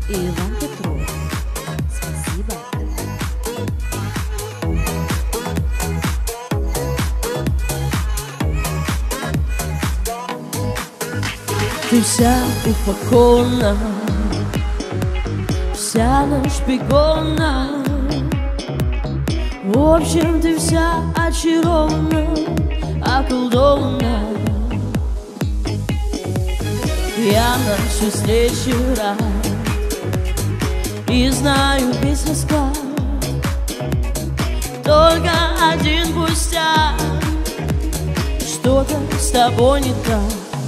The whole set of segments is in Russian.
и Иван Петров. Спасибо. Ты вся упакована, вся нашпигована. В общем, ты вся очарована, околдована. Я нашей встрече рад и знаю весь расклад. Только один пустяк, что-то с тобой не так.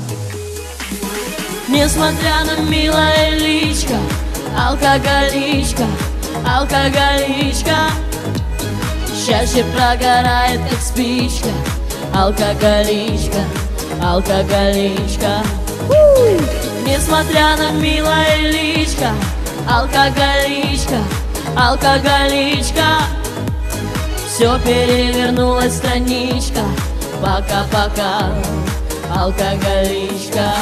Несмотря на милое личко, алкоголичка, алкоголичка. Счастье прогорает, как спичка, алкоголичка, алкоголичка. Несмотря на милое личко, алкоголичка, алкоголичка. Все перевернулась страничка, пока-пока, алкоголичка.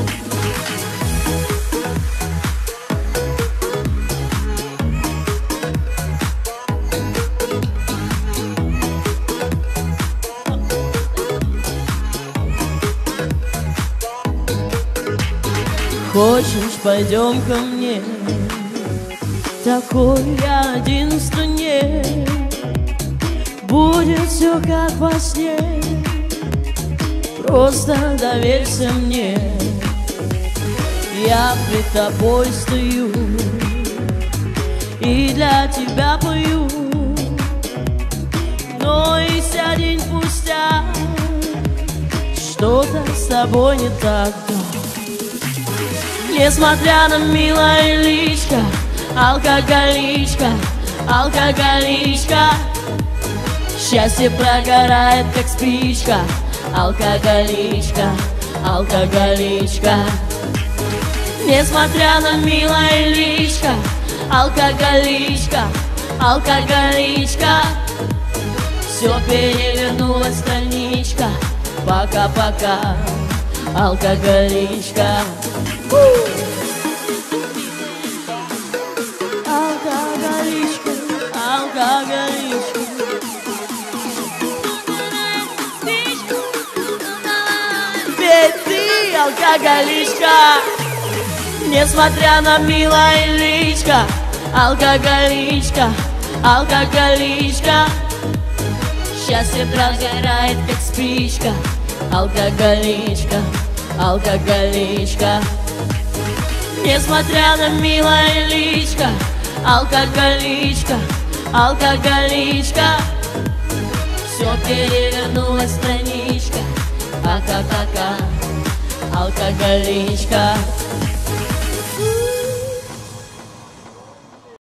Хочешь, пойдем ко мне? Такой я один в стране. Будет все как во сне. Просто доверься мне. Я пред тобой стою и для тебя пою. Но есть один пустяк, что-то с тобой не так. Несмотря на милое личко, алкоголичка, алкоголичка. Счастье прогорает, как спичка, алкоголичка, алкоголичка. Несмотря на милое личко, алкоголичка, алкоголичка. Все перевернулась страничка, пока-пока, алкоголичка. Алкоголичка, алкоголичка. Ведь ты алкоголичка. Несмотря на милое личко, алкоголичка, алкоголичка. Счастье прогорает, как спичка, алкоголичка, алкоголичка. Несмотря на милое личко, алкоголичка, алкоголичка. Все перевернулась страничка, пока-пока, алкоголичка.